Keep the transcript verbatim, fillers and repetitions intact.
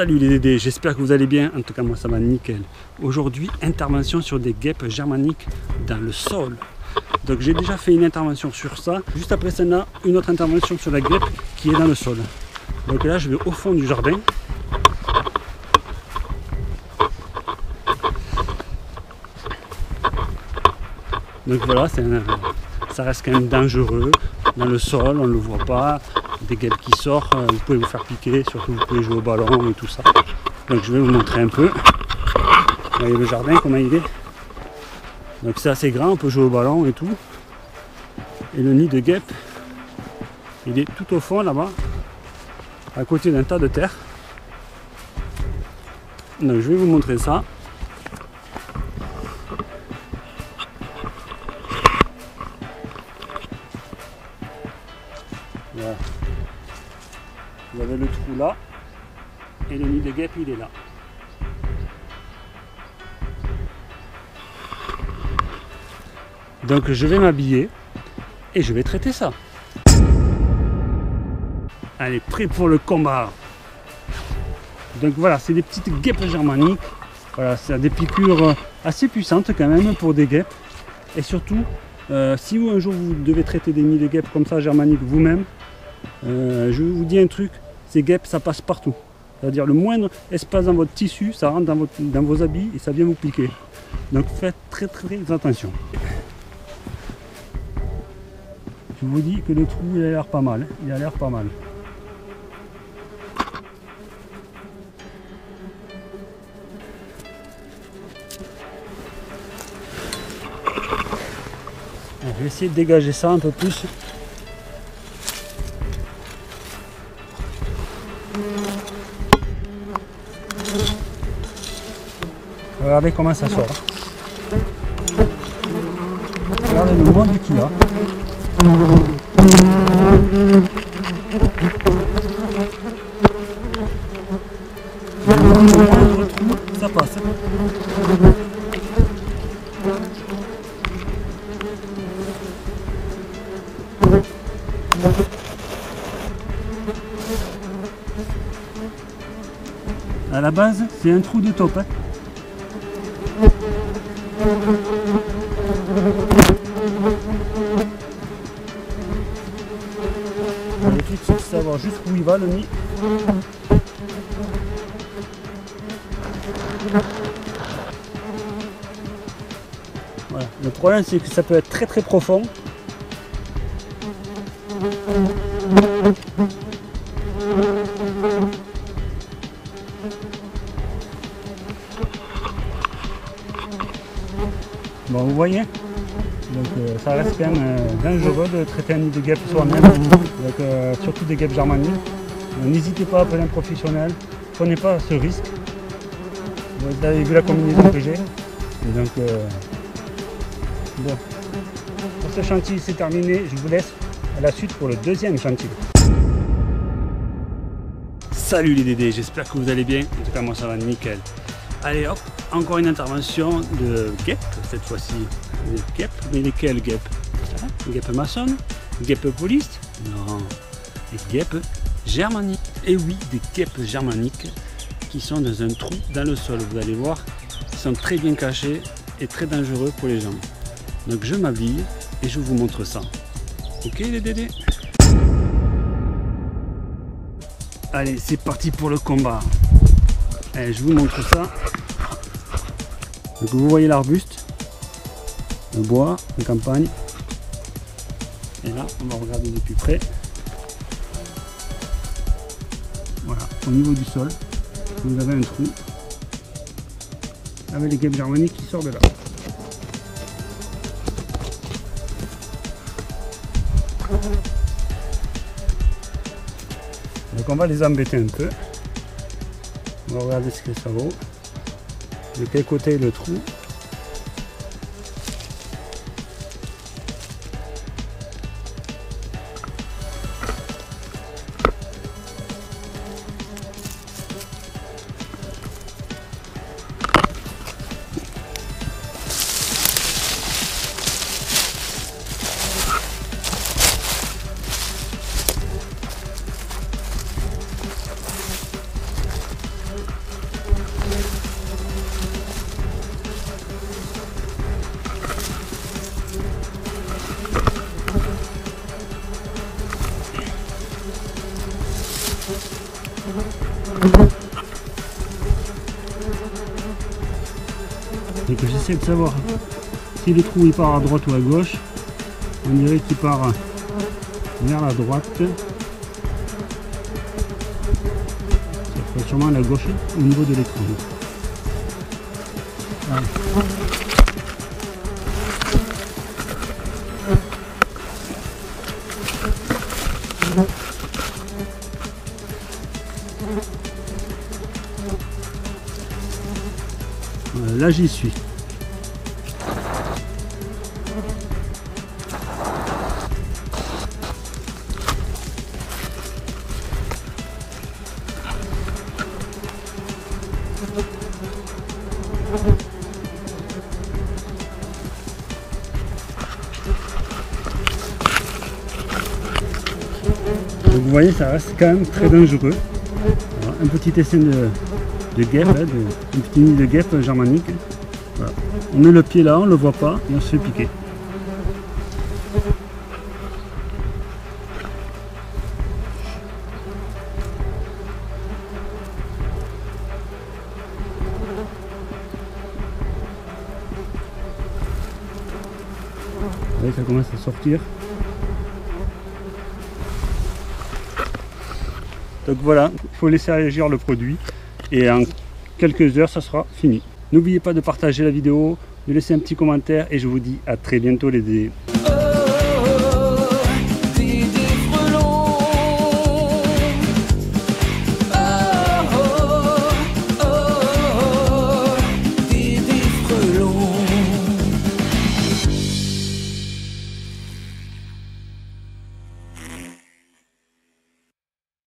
Salut les Dédés, j'espère que vous allez bien, en tout cas moi ça va nickel. Aujourd'hui, intervention sur des guêpes germaniques dans le sol. Donc j'ai déjà fait une intervention sur ça, juste après ça on a une autre intervention sur la guêpe qui est dans le sol. Donc là je vais au fond du jardin. Donc voilà, c'est un, ça reste quand même dangereux, dans le sol, on ne le voit pas. Des guêpes qui sortent, vous pouvez vous faire piquer, surtout vous pouvez jouer au ballon et tout ça. Donc je vais vous montrer un peu. Vous voyez le jardin, comment il est. Donc c'est assez grand, on peut jouer au ballon et tout. Et le nid de guêpe, il est tout au fond là-bas, à côté d'un tas de terre. Donc je vais vous montrer ça. Voilà. Vous avez le trou là, et le nid de guêpe il est là. Donc je vais m'habiller et je vais traiter ça. Allez, prêt pour le combat. Donc voilà, c'est des petites guêpes germaniques. Voilà, c'est des piqûres assez puissantes quand même pour des guêpes. Et surtout, euh, si vous un jour vous devez traiter des nids de guêpes comme ça germaniques vous-même, euh, je vous dis un truc, ces guêpes ça passe partout. C'est-à-dire le moindre espace dans votre tissu, ça rentre dans, votre, dans vos habits et ça vient vous piquer. Donc faites très très attention. Je vous dis que le trou il a l'air pas mal, il a l'air pas mal. Je vais essayer de dégager ça un peu plus. Regardez comment ça sort. Regardez le monde qu'il y a. Ça passe. À la base, c'est un trou de taupe. Hein. Le truc, c'est de savoir jusqu'où il va le nid. Voilà. Le problème, c'est que ça peut être très très profond. Bon, vous voyez, donc euh, ça reste quand même euh, dangereux de traiter un nid de guêpe soi-même, donc euh, surtout des guêpes germaniques. N'hésitez pas à appeler un professionnel, prenez pas ce risque. Vous avez vu la combinaison que j'ai, donc euh, bon. Pour ce chantier c'est terminé, je vous laisse à la suite pour le deuxième chantier. Salut les Dédés, j'espère que vous allez bien, en tout cas moi ça va nickel. Allez hop, encore une intervention de guêpes, cette fois-ci des guêpes, mais lesquelles guêpes? Guêpes maçonnes? Guêpes polistes? Non, des guêpes germaniques. Et oui, des guêpes germaniques qui sont dans un trou dans le sol, vous allez voir, ils sont très bien cachés et très dangereux pour les gens. Donc je m'habille et je vous montre ça. Ok les Dédés? Allez, c'est parti pour le combat. Allez, je vous montre ça. Donc vous voyez l'arbuste, le bois, la campagne. Et là, on va regarder de plus près. Voilà, au niveau du sol, vous avez un trou avec les guêpes germaniques qui sortent de là. Donc on va les embêter un peu. On va regarder ce que ça vaut. De quel côté est le trou? Et que j'essaie de savoir si le trou il part à droite ou à gauche. On dirait qu'il part vers la droite. Ça fait sûrement à la gauche au niveau de l'écran. Ah. Voilà, là j'y suis. Donc vous voyez, ça reste quand même très dangereux. Alors, un petit essai de, de guêpe, hein, de, une petite nid de guêpe germanique. Voilà. On met le pied là, on ne le voit pas et on se fait piquer. Vous voyez, ça commence à sortir. Donc voilà, il faut laisser réagir le produit et en quelques heures ça sera fini. N'oubliez pas de partager la vidéo, de laisser un petit commentaire et je vous dis à très bientôt les dés.